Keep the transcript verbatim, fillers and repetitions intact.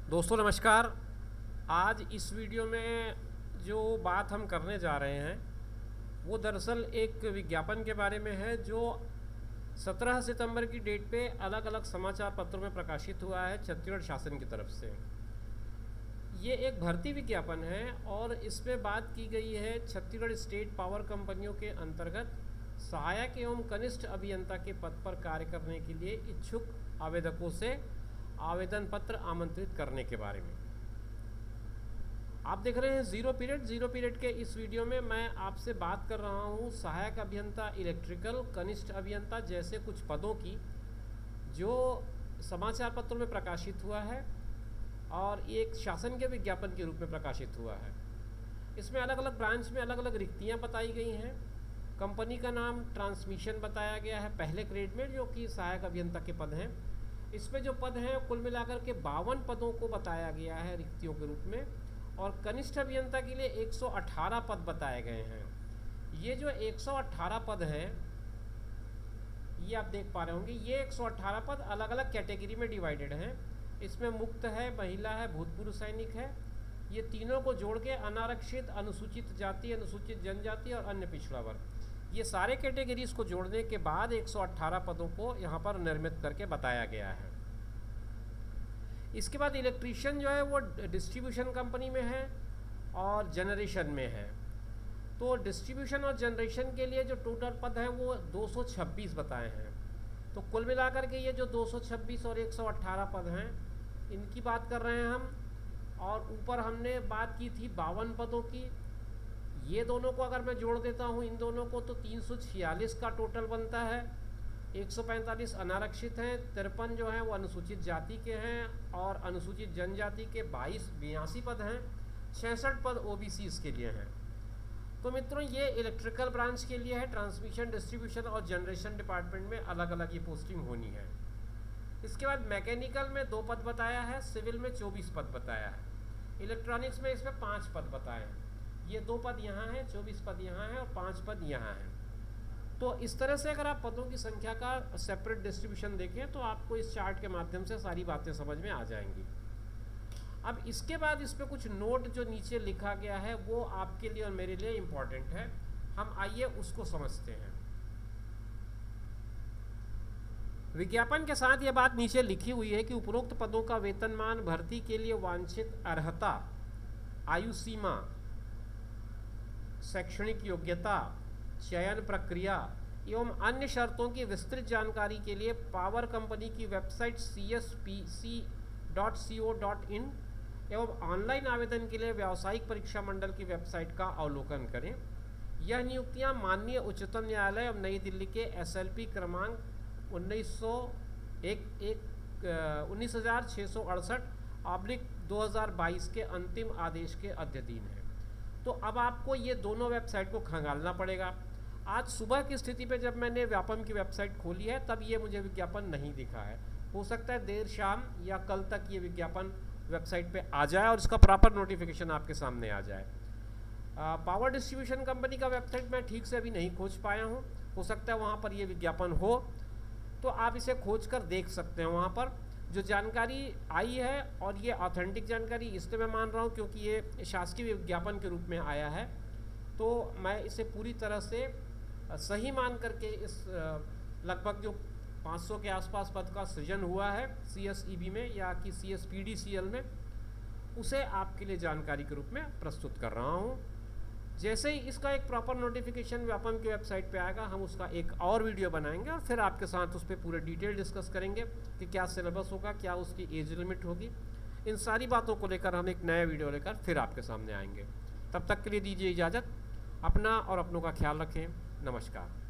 दोस्तों नमस्कार। आज इस वीडियो में जो बात हम करने जा रहे हैं वो दरअसल एक विज्ञापन के बारे में है जो सत्रह सितंबर की डेट पे अलग अलग समाचार पत्रों में प्रकाशित हुआ है छत्तीसगढ़ शासन की तरफ से। ये एक भर्ती विज्ञापन है और इसमें बात की गई है छत्तीसगढ़ स्टेट पावर कंपनियों के अंतर्गत सहायक एवं कनिष्ठ अभियंता के पद पर कार्य करने के लिए इच्छुक आवेदकों से आवेदन पत्र आमंत्रित करने के बारे में। आप देख रहे हैं जीरो पीरियड जीरो पीरियड के इस वीडियो में मैं आपसे बात कर रहा हूं सहायक अभियंता इलेक्ट्रिकल, कनिष्ठ अभियंता जैसे कुछ पदों की जो समाचार पत्रों में प्रकाशित हुआ है और एक शासन के विज्ञापन के रूप में प्रकाशित हुआ है। इसमें अलग अलग ब्रांच में अलग अलग रिक्तियां बताई गई हैं। कंपनी का नाम ट्रांसमिशन बताया गया है पहले ग्रेड में, जो कि सहायक अभियंता के पद हैं। इसमें जो पद हैं कुल मिलाकर के बावन पदों को बताया गया है रिक्तियों के रूप में, और कनिष्ठ अभियंता के लिए एक सौ अठारह पद बताए गए हैं। ये जो एक सौ अठारह पद हैं ये आप देख पा रहे होंगे, ये एक सौ अठारह पद अलग अलग कैटेगरी में डिवाइडेड हैं। इसमें मुक्त है, महिला है, भूतपूर्व सैनिक है। ये तीनों को जोड़ के अनारक्षित, अनुसूचित जाति, अनुसूचित जनजाति और अन्य पिछड़ा वर्ग, ये सारे कैटेगरीज को जोड़ने के बाद एक सौ अठारह पदों को यहाँ पर निर्मित करके बताया गया है। इसके बाद इलेक्ट्रीशियन जो है वो डिस्ट्रीब्यूशन कंपनी में है और जनरेशन में है। तो डिस्ट्रीब्यूशन और जनरेशन के लिए जो टोटल पद हैं वो दो सौ छब्बीस बताए हैं। तो कुल मिलाकर के ये जो दो सौ छब्बीस और एक सौ अठारह पद हैं इनकी बात कर रहे हैं हम। और ऊपर हमने बात की थी बावन पदों की। ये दोनों को अगर मैं जोड़ देता हूँ इन दोनों को तो तीन सौ छियालीस का टोटल बनता है। एक सौ पैंतालीस अनारक्षित हैं, तिरपन जो हैं वो अनुसूचित जाति के हैं और अनुसूचित जनजाति के बाईस बयासी पद हैं, छियासठ पद ओबीसी के लिए हैं। तो मित्रों ये इलेक्ट्रिकल ब्रांच के लिए है, ट्रांसमिशन, डिस्ट्रीब्यूशन और जनरेशन डिपार्टमेंट में अलग अलग ये पोस्टिंग होनी है। इसके बाद मैकेनिकल में दो पद बताया है, सिविल में चौबीस पद बताया है, इलेक्ट्रॉनिक्स में इसमें पाँच पद बताए हैं। ये दो पद यहाँ हैं, चौबीस पद यहाँ हैं और पाँच पद यहाँ हैं। तो इस तरह से अगर आप पदों की संख्या का सेपरेट डिस्ट्रीब्यूशन देखें तो आपको इस चार्ट के माध्यम से सारी बातें समझ में आ जाएंगी। अब इसके बाद इस पर कुछ नोट जो नीचे लिखा गया है वो आपके लिए और मेरे लिए इम्पॉर्टेंट है। हम आइए उसको समझते हैं। विज्ञापन के साथ ये बात नीचे लिखी हुई है कि उपरोक्त पदों का वेतनमान, भर्ती के लिए वांछित अर्हता, आयु सीमा, शैक्षणिक योग्यता, चयन प्रक्रिया एवं अन्य शर्तों की विस्तृत जानकारी के लिए पावर कंपनी की website C S P C dot C O dot in एवं ऑनलाइन आवेदन के लिए व्यावसायिक परीक्षा मंडल की वेबसाइट का अवलोकन करें। यह नियुक्तियां माननीय उच्चतम न्यायालय एवं नई दिल्ली के एस एल पी क्रमांक उन्नीस सौ एक एक उन्नीस हज़ार छः सौ अड़सठ ऑब्लिक दो हज़ार बाईस के अंतिम आदेश के अध्ययन है। तो अब आपको ये दोनों वेबसाइट को खंगालना पड़ेगा। आज सुबह की स्थिति पे जब मैंने व्यापम की वेबसाइट खोली है तब ये मुझे विज्ञापन नहीं दिखा है। हो सकता है देर शाम या कल तक ये विज्ञापन वेबसाइट पे आ जाए और इसका प्रॉपर नोटिफिकेशन आपके सामने आ जाए। आ, पावर डिस्ट्रीब्यूशन कंपनी का वेबसाइट मैं ठीक से अभी नहीं खोज पाया हूँ, हो सकता है वहाँ पर ये विज्ञापन हो, तो आप इसे खोज कर देख सकते हैं। वहाँ पर जो जानकारी आई है और ये ऑथेंटिक जानकारी इसलिए मैं मान रहा हूँ क्योंकि ये शासकीय विज्ञापन के रूप में आया है, तो मैं इसे पूरी तरह से सही मान करके इस लगभग जो पाँच सौ के आसपास पद का सृजन हुआ है सी एस ई बी में या कि C S P D C L में, उसे आपके लिए जानकारी के रूप में प्रस्तुत कर रहा हूँ। जैसे ही इसका एक प्रॉपर नोटिफिकेशन व्यापम की वेबसाइट पे आएगा हम उसका एक और वीडियो बनाएंगे और फिर आपके साथ उस पर पूरे डिटेल डिस्कस करेंगे कि क्या सिलेबस होगा, क्या उसकी एज लिमिट होगी। इन सारी बातों को लेकर हम एक नया वीडियो लेकर फिर आपके सामने आएंगे। तब तक के लिए दीजिए इजाज़त। अपना और अपनों का ख्याल रखें। नमस्कार।